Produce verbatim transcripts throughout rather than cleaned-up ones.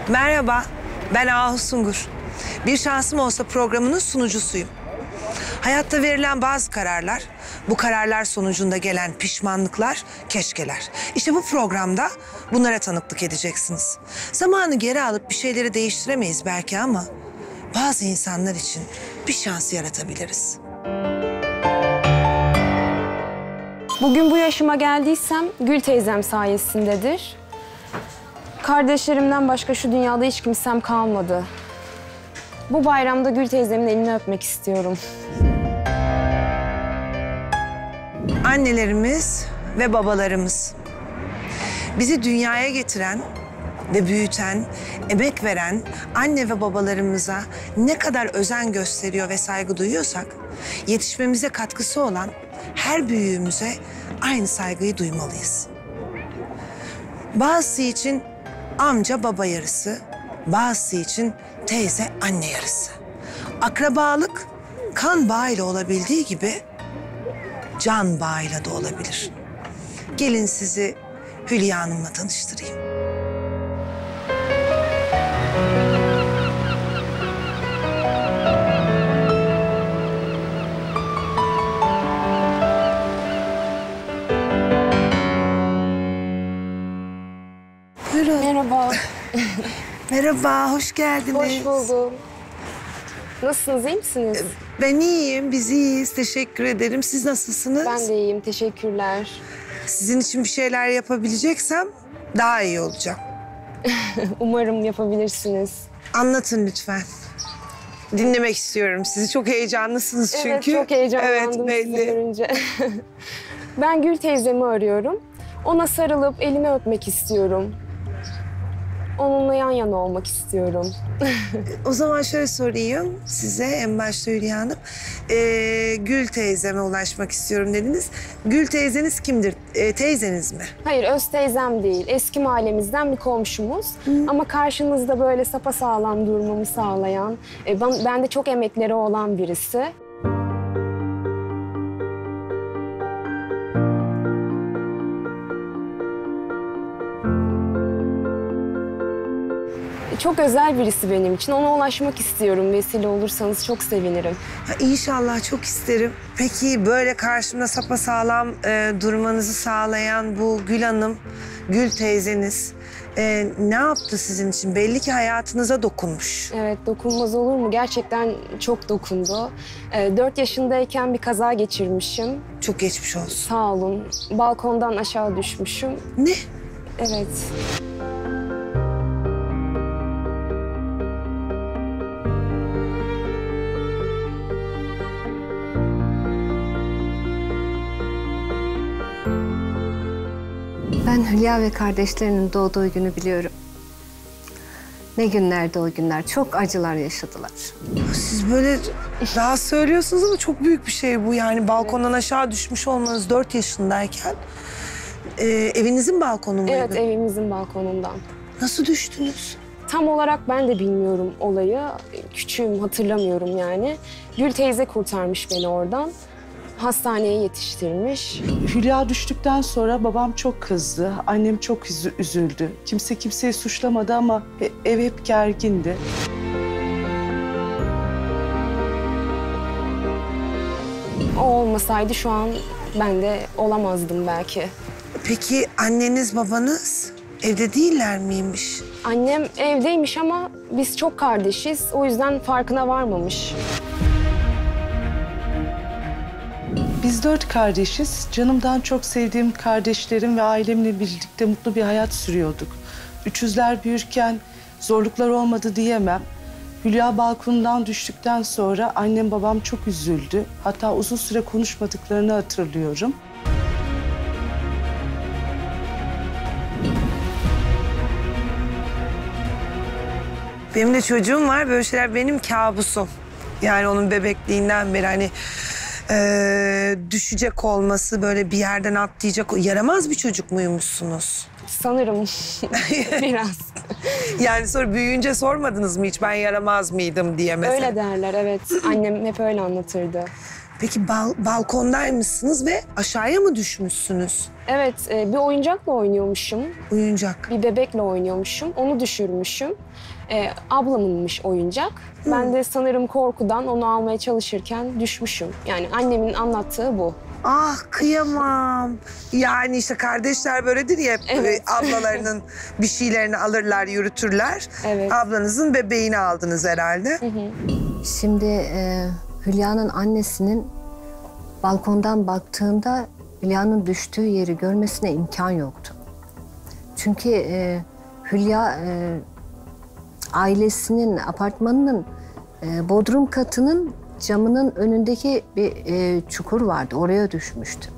Merhaba, ben Ahu Sungur. Bir Şansım Olsa programının sunucusuyum. Hayatta verilen bazı kararlar, bu kararlar sonucunda gelen pişmanlıklar, keşkeler. İşte bu programda bunlara tanıklık edeceksiniz. Zamanı geri alıp bir şeyleri değiştiremeyiz belki ama bazı insanlar için bir şans yaratabiliriz. Bugün bu yaşıma geldiysem Gül teyzem sayesindedir. Kardeşlerimden başka şu dünyada hiç kimsem kalmadı. Bu bayramda Gül teyzemin elini öpmek istiyorum. Annelerimiz ve babalarımız. Bizi dünyaya getiren ve büyüten, emek veren anne ve babalarımıza ne kadar özen gösteriyor ve saygı duyuyorsak, yetişmemize katkısı olan her büyüğümüze aynı saygıyı duymalıyız. Bazısı için amca baba yarısı, bazısı için teyze anne yarısı. Akrabalık kan bağıyla olabildiği gibi can bağıyla da olabilir. Gelin sizi Hülya Hanım'la tanıştırayım. Buyurun. Merhaba. Merhaba, hoş geldiniz. Hoş buldum. Nasılsınız, iyi misiniz? Ben iyiyim, biz iyiyiz. Teşekkür ederim. Siz nasılsınız? Ben de iyiyim, teşekkürler. Sizin için bir şeyler yapabileceksem daha iyi olacağım. Umarım yapabilirsiniz. Anlatın lütfen. Dinlemek istiyorum sizi. Çok heyecanlısınız çünkü. Evet, çok heyecanlandım Evet, sizi belli. görünce. Ben Gül teyzemi arıyorum. Ona sarılıp elini öpmek istiyorum. Onunla yan yana olmak istiyorum. O zaman şöyle sorayım size en başta Hülya Hanım. Ee, Gül teyzeme ulaşmak istiyorum dediniz. Gül teyzeniz kimdir? Ee, teyzeniz mi? Hayır, öz teyzem değil. Eski mahallemizden bir komşumuz. Hı. Ama karşınızda böyle sapasağlam durmamı sağlayan, e, ben, bende çok emekleri olan birisi. Çok özel birisi benim için. Ona ulaşmak istiyorum. Vesile olursanız çok sevinirim. Ha, İnşallah çok isterim. Peki böyle karşımda sapasağlam e, durmanızı sağlayan bu Gül Hanım, Gül teyzeniz e, ne yaptı sizin için? Belli ki hayatınıza dokunmuş. Evet, dokunmaz olur mu? Gerçekten çok dokundu. E, dört yaşındayken bir kaza geçirmişim. Çok geçmiş olsun. Sağ olun. Balkondan aşağı düşmüşüm. Ne? Evet. Ben Hülya ve kardeşlerinin doğduğu günü biliyorum. Ne günlerdi o günler, çok acılar yaşadılar. Siz böyle daha söylüyorsunuz ama çok büyük bir şey bu. Yani balkondan aşağı düşmüş olmanız dört yaşındayken. Ee, evinizin balkonu muydu? Evet, evimizin balkonundan. Nasıl düştünüz? Tam olarak ben de bilmiyorum olayı. Küçüğüm, hatırlamıyorum yani. Gül teyze kurtarmış beni oradan. Hastaneye yetiştirmiş. Hülya düştükten sonra babam çok kızdı. Annem çok üzü- üzüldü. Kimse kimseyi suçlamadı ama e- ev hep gergindi. O olmasaydı şu an ben de olamazdım belki. Peki anneniz babanız evde değiller miymiş? Annem evdeymiş ama biz çok kardeşiz. O yüzden farkına varmamış. Biz dört kardeşiz. Canımdan çok sevdiğim kardeşlerim ve ailemle birlikte mutlu bir hayat sürüyorduk. Üçüzler büyürken zorluklar olmadı diyemem. Hülya balkondan düştükten sonra annem babam çok üzüldü. Hatta uzun süre konuşmadıklarını hatırlıyorum. Benim de çocuğum var. Böyle şeyler benim kabusum. Yani onun bebekliğinden beri hani e, düşecek olması, böyle bir yerden atlayacak. Yaramaz bir çocuk muymuşsunuz? Sanırım biraz. Yani sonra büyüyünce sormadınız mı hiç ben yaramaz mıydım diye mesela? Öyle derler, evet. Annem hep öyle anlatırdı. Peki bal balkondaymışsınız ve aşağıya mı düşmüşsünüz? Evet, e, bir oyuncakla oynuyormuşum. Oyuncak. Bir bebekle oynuyormuşum. Onu düşürmüşüm. E, ablamınmış oyuncak. Ben de sanırım korkudan onu almaya çalışırken düşmüşüm. Yani annemin anlattığı bu. Ah kıyamam. Yani işte kardeşler böyledir ya hep Evet. e, ablalarının bir şeylerini alırlar, yürütürler. Evet. Ablanızın bebeğini aldınız herhalde. Şimdi e, Hülya'nın annesinin balkondan baktığında Hülya'nın düştüğü yeri görmesine imkan yoktu. Çünkü e, Hülya e, ailesinin, apartmanının e, bodrum katının camının önündeki bir e, çukur vardı. Oraya düşmüştü.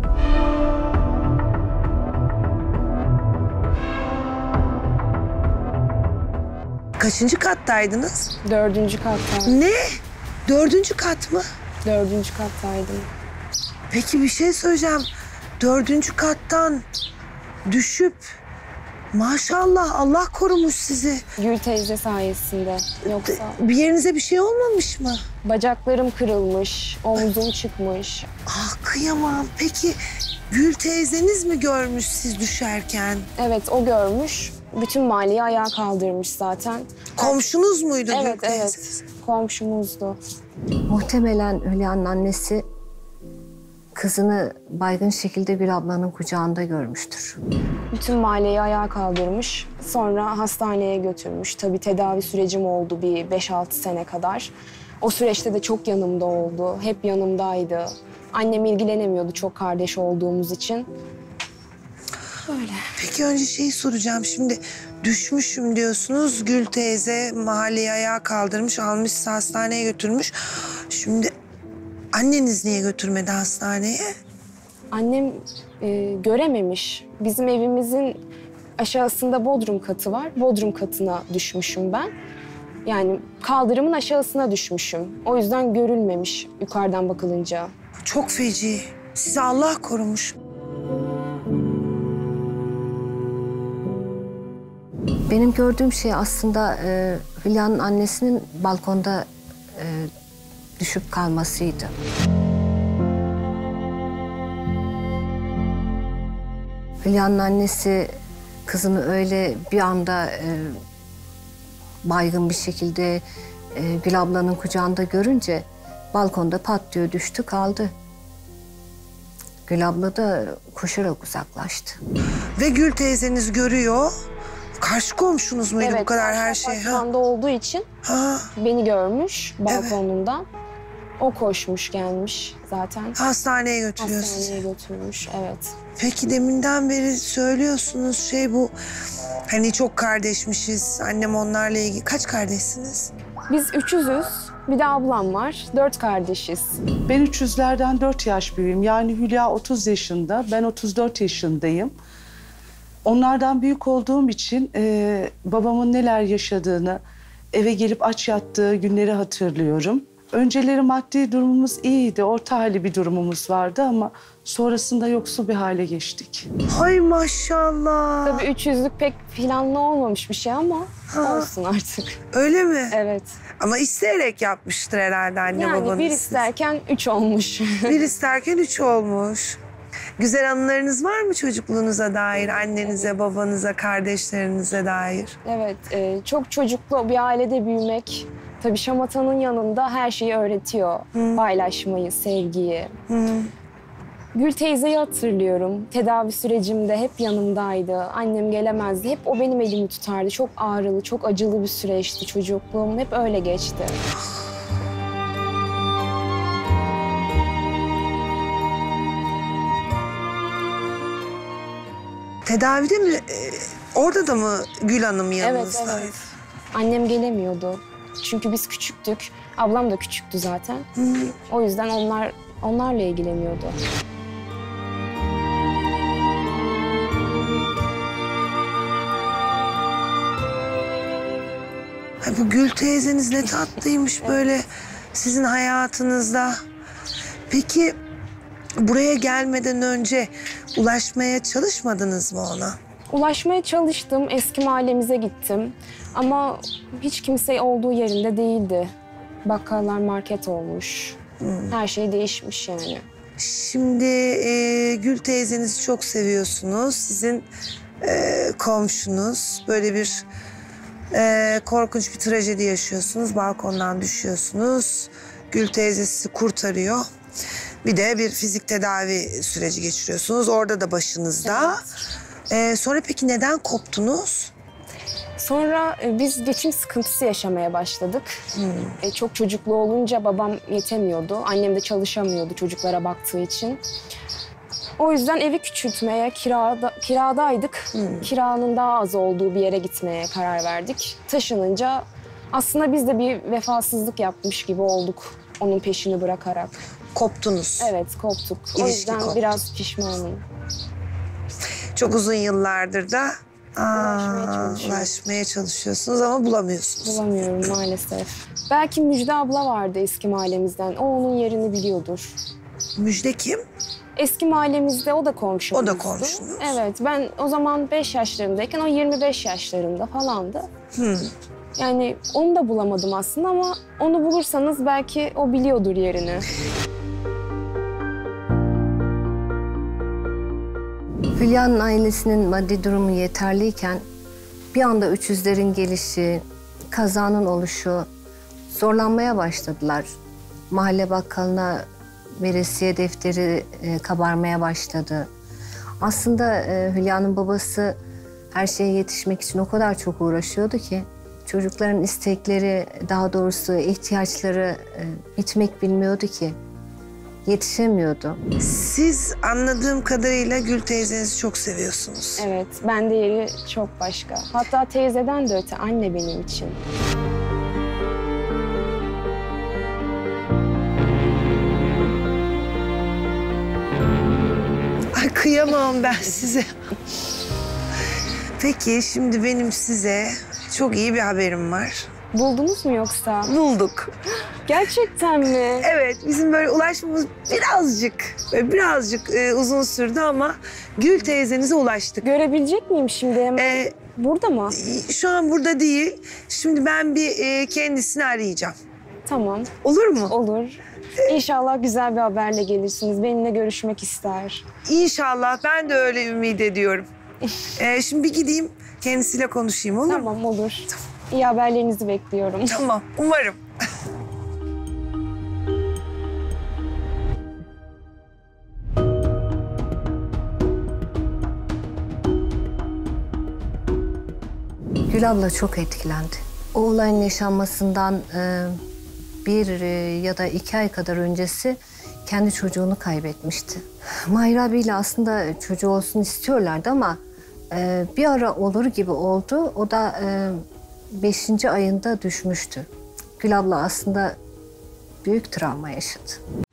Kaçıncı kattaydınız? Dördüncü kattaydım. Ne? Dördüncü kat mı? Dördüncü kattaydım. Peki bir şey söyleyeceğim. Dördüncü kattan düşüp maşallah Allah korumuş sizi. Gül teyze sayesinde. Yoksa Bir yerinize bir şey olmamış mı? bacaklarım kırılmış, omzum çıkmış. Ah kıyamam. Peki Gül teyzeniz mi görmüş siz düşerken? Evet, o görmüş. Bütün mahalleyi ayağa kaldırmış zaten. Komşunuz muydu Evet, Gül evet. teyzeniz? Komşumuzdu. Muhtemelen Hülya'nın annesi kızını baygın şekilde Gül ablanın kucağında görmüştür. Bütün mahalleyi ayağa kaldırmış. Sonra hastaneye götürmüş. Tabii tedavi sürecim oldu bir beş altı sene kadar. O süreçte de çok yanımda oldu. Hep yanımdaydı. Annem ilgilenemiyordu çok kardeş olduğumuz için. Böyle. Peki önce şeyi soracağım. Şimdi düşmüşüm diyorsunuz. Gül teyze mahalleyi ayağa kaldırmış, almış sizi hastaneye götürmüş. Şimdi anneniz niye götürmedi hastaneye? Annem e, görememiş. Bizim evimizin aşağısında bodrum katı var. Bodrum katına düşmüşüm ben. Yani kaldırımın aşağısına düşmüşüm. O yüzden görülmemiş yukarıdan bakılınca. Çok feci. Sizi Allah korumuş. Benim gördüğüm şey aslında e, Hülya'nın annesinin balkonda e, düşüp kalmasıydı. Hülya'nın annesi kızını öyle bir anda e, baygın bir şekilde e, Gül ablanın kucağında görünce balkonda patlıyor düştü kaldı. Gül abla da koşarak uzaklaştı. Ve Gül teyzeniz görüyor. Karşı komşunuz muydu bu kadar her şey? Ha? apartmanda olduğu için Ha. beni görmüş balkonundan. O koşmuş gelmiş zaten. Hastaneye götürüyor sizi. Hastaneye götürmüş, evet. Peki deminden beri söylüyorsunuz şey bu... Hani çok kardeşmişiz. Annem onlarla ilgili. Kaç kardeşsiniz? Biz üçüzüz. Bir de ablam var. Dört kardeşiz. Ben üçüzlerden dört yaş büyüğüm. Yani Hülya otuz yaşında, ben otuz dört yaşındayım. Onlardan büyük olduğum için e, babamın neler yaşadığını, eve gelip aç yattığı günleri hatırlıyorum. Önceleri maddi durumumuz iyiydi, orta halli bir durumumuz vardı ama sonrasında yoksul bir hale geçtik. Hay maşallah. Tabii üç yüzlük pek planlı olmamış bir şey ama Ha. olsun artık. Öyle mi? Evet. Ama isteyerek yapmıştır herhalde anne Yani babanız. bir siz. isterken üç olmuş. Bir isterken üç olmuş. Güzel anılarınız var mı çocukluğunuza dair? Annenize, babanıza, kardeşlerinize dair? Evet, e, çok çocuklu bir ailede büyümek tabii şamatanın yanında her şeyi öğretiyor. Paylaşmayı, sevgiyi. Hı. Gül teyzeyi hatırlıyorum. Tedavi sürecimde hep yanımdaydı. Annem gelemezdi. Hep o benim elimi tutardı. Çok ağrılı, çok acılı bir süreçti çocukluğum. Hep öyle geçti. Tedavide mi? e, orada da mı Gül Hanım Evet, yanınızdaydı? evet. Annem gelemiyordu. Çünkü biz küçüktük. Ablam da küçüktü zaten. O yüzden onlar onlarla ilgileniyordu. Ay, bu Gül teyzeniz ne tatlıymış böyle sizin hayatınızda. Peki buraya gelmeden önce ulaşmaya çalışmadınız mı ona? Ulaşmaya çalıştım. Eski mahallemize gittim. Ama hiç kimse olduğu yerinde değildi. Bakkallar market olmuş. Her şey değişmiş yani. Şimdi e, Gül teyzenizi çok seviyorsunuz. Sizin e, komşunuz. Böyle bir e, korkunç bir trajedi yaşıyorsunuz. Balkondan düşüyorsunuz. Gül teyze sizi kurtarıyor. Bir de bir fizik tedavi süreci geçiriyorsunuz. Orada da başınızda. E, sonra peki neden koptunuz? Sonra e, biz geçim sıkıntısı yaşamaya başladık. E, çok çocuklu olunca babam yetemiyordu. Annem de çalışamıyordu çocuklara baktığı için. O yüzden evi küçültmeye, kirada, kiradaydık. Kiranın daha az olduğu bir yere gitmeye karar verdik. Taşınınca aslında biz de bir vefasızlık yapmış gibi olduk onun peşini bırakarak. Koptunuz. Evet, koptuk. O İlişki yüzden koptu. biraz pişmanım. Çok uzun yıllardır da aa, Ulaşmaya çalışıyoruz. ulaşmaya çalışıyorsunuz ama bulamıyorsunuz. Bulamıyorum maalesef. Belki Müjde abla vardı eski mahallemizden. O onun yerini biliyordur. Müjde kim? Eski mahallemizde o da komşumuzdu. O da komşunuz. Evet, ben o zaman beş yaşlarındayken o yirmi beş yaşlarında falandı. Hmm. Yani onu da bulamadım aslında ama onu bulursanız belki o biliyordur yerini. Hülya'nın ailesinin maddi durumu yeterliyken bir anda öküzlerin gelişi, kazanın oluşu zorlanmaya başladılar. Mahalle bakkalına veresiye defteri e, kabarmaya başladı. Aslında e, Hülya'nın babası her şeye yetişmek için o kadar çok uğraşıyordu ki çocukların istekleri, daha doğrusu ihtiyaçları e, bitmek bilmiyordu ki. Yetişemiyordu. Siz anladığım kadarıyla Gül teyzenizi çok seviyorsunuz. Evet, bende yeri çok başka. Hatta teyzeden de öte anne benim için. Ay kıyamam ben size. Peki şimdi benim size çok iyi bir haberim var. Buldunuz mu yoksa? Bulduk. Gerçekten mi? Evet, bizim böyle ulaşmamız birazcık, böyle birazcık e, uzun sürdü ama Gül teyzenize ulaştık. Görebilecek miyim şimdi? Hemen? E, Burada mı? şu an burada değil. Şimdi ben bir e, kendisini arayacağım. Tamam, Olur mu? olur. İnşallah güzel bir haberle gelirsiniz. Benimle görüşmek ister. İnşallah. Ben de öyle ümit ediyorum. E, şimdi bir gideyim, kendisiyle konuşayım, olur mu? Tamam, olur. İyi haberlerinizi bekliyorum. Tamam, umarım. Gül abla çok etkilendi. O olayın yaşanmasından e, bir e, ya da iki ay kadar öncesi kendi çocuğunu kaybetmişti. Mahir abiyle aslında çocuğu olsun istiyorlardı ama e, bir ara olur gibi oldu. O da e, beşinci ayında düşmüştü. Gül abla aslında büyük travma yaşadı.